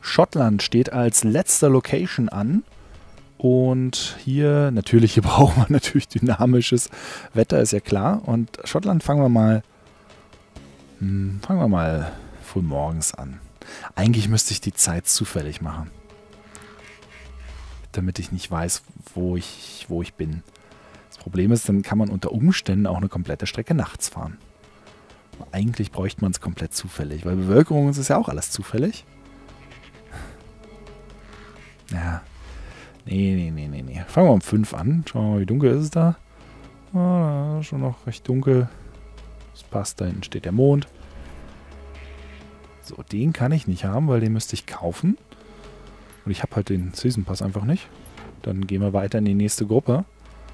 Schottland steht als letzter Location an. Und hier, natürlich, hier brauchen wir natürlich dynamisches Wetter, ist ja klar. Und Schottland fangen wir mal früh morgens an. Eigentlich müsste ich die Zeit zufällig machen. Damit ich nicht weiß, wo ich bin. Das Problem ist, dann kann man unter Umständen auch eine komplette Strecke nachts fahren. Aber eigentlich bräuchte man es komplett zufällig, weil Bevölkerung ist ja auch alles zufällig. Ja. Nee. Fangen wir um 5 an. Schauen wir mal, wie dunkel ist es da. Schon noch recht dunkel. Das passt, da hinten steht der Mond. So, den kann ich nicht haben, weil den müsste ich kaufen. Und ich habe halt den Season Pass einfach nicht. Dann gehen wir weiter in die nächste Gruppe.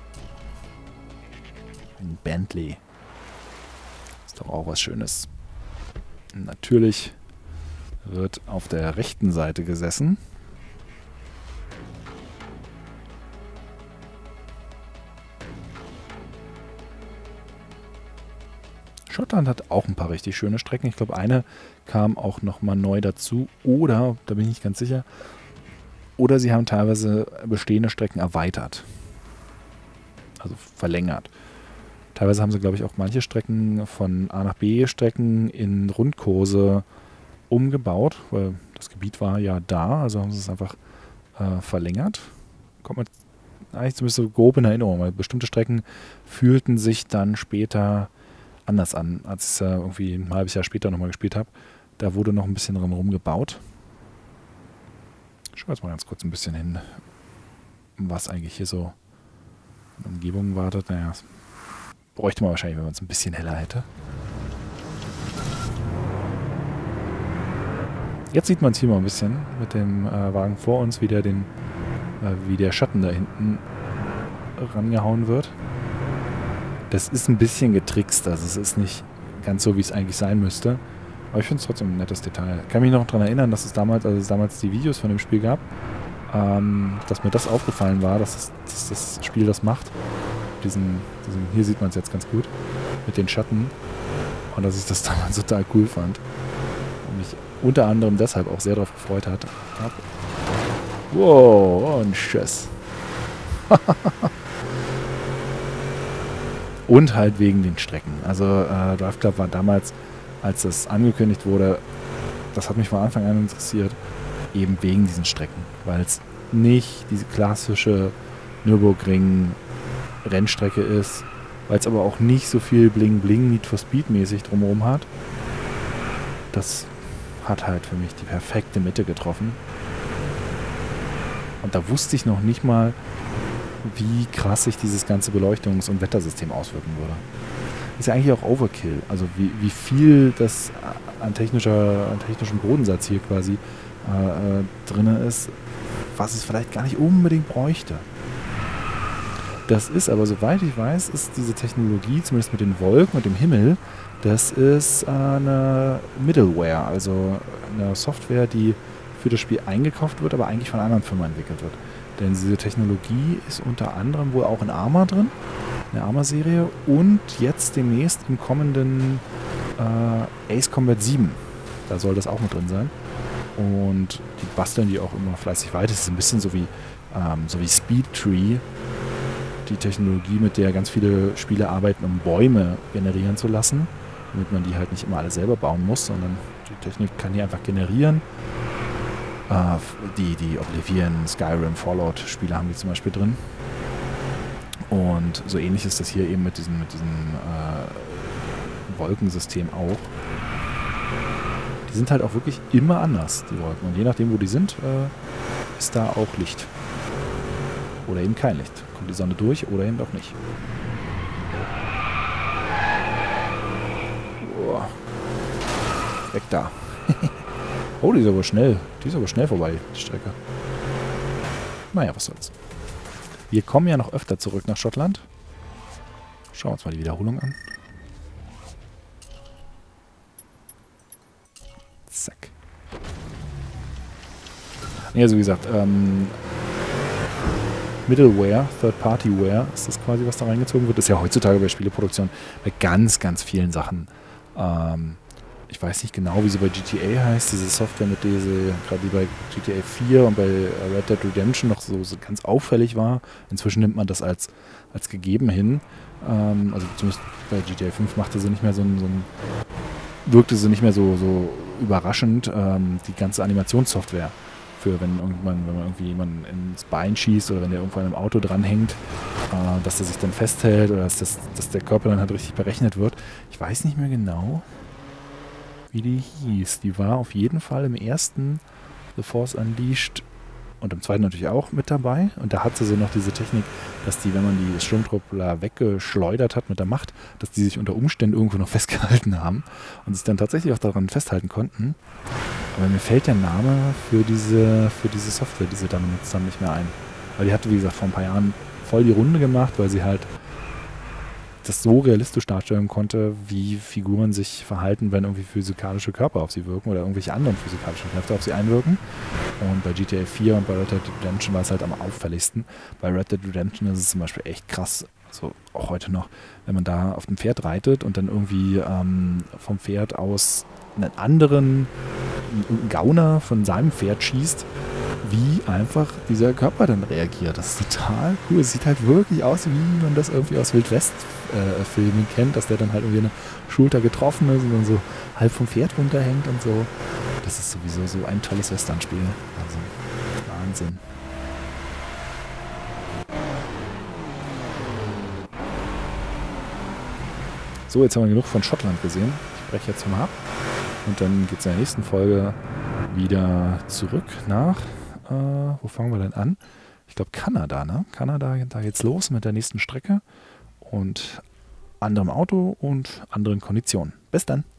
Ein Bentley. Ist doch auch was Schönes. Und natürlich wird auf der rechten Seite gesessen. Schottland hat auch ein paar richtig schöne Strecken. Ich glaube, eine kam auch nochmal neu dazu. Oder, da bin ich nicht ganz sicher, oder sie haben teilweise bestehende Strecken erweitert. Also verlängert. Teilweise haben sie, glaube ich, auch manche Strecken von A nach B Strecken in Rundkurse umgebaut, weil das Gebiet war ja da, also haben sie es einfach verlängert. Kommt man eigentlich zumindest so grob in Erinnerung, weil bestimmte Strecken fühlten sich dann später anders an, als ich es irgendwie ein halbes Jahr später nochmal gespielt habe. Da wurde noch ein bisschen dran rumgebaut. Ich schaue jetzt mal ganz kurz ein bisschen hin, was eigentlich hier so in der Umgebung wartet. Naja, das bräuchte man wahrscheinlich, wenn man es ein bisschen heller hätte. Jetzt sieht man es hier mal ein bisschen mit dem Wagen vor uns, wie der Schatten da hinten rangehauen wird. Das ist ein bisschen getrickst, also es ist nicht ganz so, wie es eigentlich sein müsste. Aber ich finde es trotzdem ein nettes Detail. Ich kann mich noch daran erinnern, dass es damals die Videos von dem Spiel gab, dass mir das aufgefallen war, dass das Spiel das macht. Hier sieht man es jetzt ganz gut, mit den Schatten. Und dass ich das damals total cool fand. Und mich unter anderem deshalb auch sehr darauf gefreut habe. Wow, und Tschüss. Und halt wegen den Strecken. Also Drive Club war damals, als es angekündigt wurde, das hat mich von Anfang an interessiert, eben wegen diesen Strecken. Weil es nicht diese klassische Nürburgring-Rennstrecke ist, weil es aber auch nicht so viel Bling-Bling Need for Speed mäßig drumherum hat. Das hat halt für mich die perfekte Mitte getroffen. Und da wusste ich noch nicht mal, wie krass sich dieses ganze Beleuchtungs- und Wettersystem auswirken würde. Ist ja eigentlich auch Overkill. Also wie viel das an technischem Bodensatz hier quasi drin ist, was es vielleicht gar nicht unbedingt bräuchte. Das ist aber, soweit ich weiß, ist diese Technologie, zumindest mit den Wolken und dem Himmel, das ist eine Middleware, also eine Software, die für das Spiel eingekauft wird, aber eigentlich von einer anderen Firma entwickelt wird. Denn diese Technologie ist unter anderem wohl auch in Arma drin, in der Arma-Serie und jetzt demnächst im kommenden Ace Combat 7. Da soll das auch mit drin sein. Und die basteln die auch immer fleißig weiter. Das ist ein bisschen so wie Speed Tree, die Technologie, mit der ganz viele Spiele arbeiten, um Bäume generieren zu lassen, damit man die halt nicht immer alle selber bauen muss, sondern die Technik kann die einfach generieren. Die Oblivion, Skyrim, Fallout-Spiele haben die zum Beispiel drin. Und so ähnlich ist das hier eben mit diesem Wolkensystem auch. Die sind halt auch wirklich immer anders, die Wolken. Und je nachdem, wo die sind, ist da auch Licht. Oder eben kein Licht. Kommt die Sonne durch oder eben auch nicht. Uah. Weg da. Oh, die ist aber schnell. Die ist aber schnell vorbei, die Strecke. Naja, was soll's. Wir kommen ja noch öfter zurück nach Schottland. Schauen wir uns mal die Wiederholung an. Zack. Ja, so wie gesagt, Middleware, Third-Party-Ware ist das quasi, was da reingezogen wird. Das ist ja heutzutage bei Spieleproduktion bei ganz, ganz vielen Sachen Ich weiß nicht genau, wie sie bei GTA heißt, diese Software, mit der sie gerade bei GTA 4 und bei Red Dead Redemption noch so ganz auffällig war. Inzwischen nimmt man das als gegeben hin. Also zumindest bei GTA 5 machte sie nicht mehr wirkte sie nicht mehr so überraschend. Die ganze Animationssoftware für wenn man irgendwie jemanden ins Bein schießt oder wenn der irgendwo an einem Auto dranhängt, dass der sich dann festhält oder dass der Körper dann halt richtig berechnet wird. Ich weiß nicht mehr genau, wie die hieß. Die war auf jeden Fall im ersten The Force Unleashed und im zweiten natürlich auch mit dabei. Und da hatte sie noch diese Technik, dass die, wenn man die Sturmtruppler weggeschleudert hat mit der Macht, dass die sich unter Umständen irgendwo noch festgehalten haben und sich dann tatsächlich auch daran festhalten konnten. Aber mir fällt der Name für diese Software, die sie dann benutzt haben, nicht mehr ein. Weil die hatte, wie gesagt, vor ein paar Jahren voll die Runde gemacht, weil sie halt das so realistisch darstellen konnte, wie Figuren sich verhalten, wenn irgendwie physikalische Körper auf sie wirken oder irgendwelche anderen physikalischen Kräfte auf sie einwirken. Und bei GTA 4 und bei Red Dead Redemption war es halt am auffälligsten. Bei Red Dead Redemption ist es zum Beispiel echt krass, also auch heute noch, wenn man da auf dem Pferd reitet und dann irgendwie vom Pferd aus einen Gauner von seinem Pferd schießt, wie einfach dieser Körper dann reagiert. Das ist total cool. Es sieht halt wirklich aus, wie man das irgendwie aus Wildwest-Filmen kennt, dass der dann halt irgendwie eine Schulter getroffen ist und dann so halb vom Pferd runterhängt und so. Das ist sowieso so ein tolles Western-Spiel. Also Wahnsinn. So, jetzt haben wir genug von Schottland gesehen. Ich breche jetzt mal ab. Und dann geht es in der nächsten Folge wieder zurück nach, wo fangen wir denn an? Ich glaube Kanada, ne? Kanada, da geht's los mit der nächsten Strecke und anderem Auto und anderen Konditionen. Bis dann.